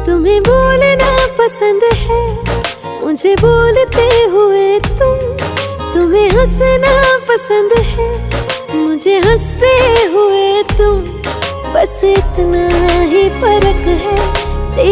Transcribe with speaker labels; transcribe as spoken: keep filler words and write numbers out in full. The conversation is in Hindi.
Speaker 1: तुम्हें बोलना पसंद है, मुझे बोलते हुए तुम। तुम्हें हंसना पसंद है, मुझे हंसते हुए तुम। बस इतना ही फर्क है